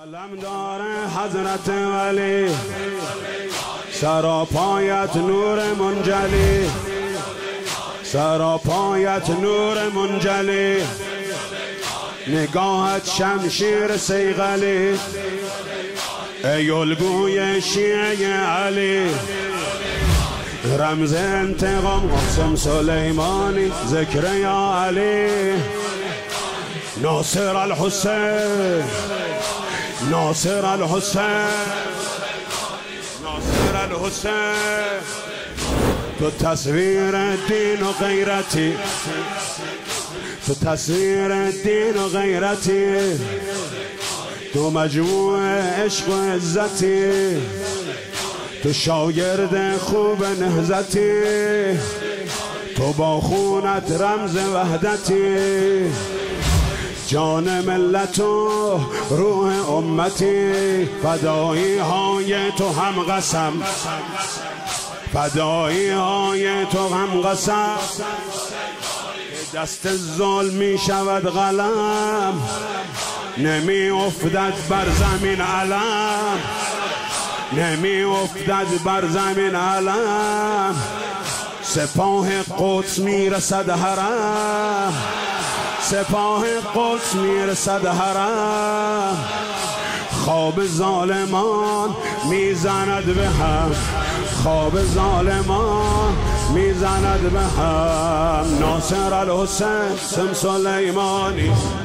علم داره حضرت ولی، سراپایت نور منجلی، سراپایت نور منجلی، نگاهت شمشیر صیقلی، ای الگوی شیعه علی، رمز انتقام قاسم سلیمانی، ذکر یا علی، ناصر الحسین، ناصر الحسین، ناصر الحسین، تو تصویر دین و غیرتی، تو تصویر دین و غیرتی، تو مجموع عشق و عزتی، تو شاگرد خوب نهضتی، تو با خونت رمز وحدتی، جان ملت و روح امتی، فدایی های تو هم قسم، فدایی های تو هم قسم، دست ظلم می شود قلم، نمی افتد بر زمین علم، نمی افتد بر زمین علم، سپاه قدس می رسد حرم، سپاه قدس می رسد حرم، خواب ظالمان می زند به هم، خواب ظالمان می زند به هم، ناصر الحسین سلیمانی.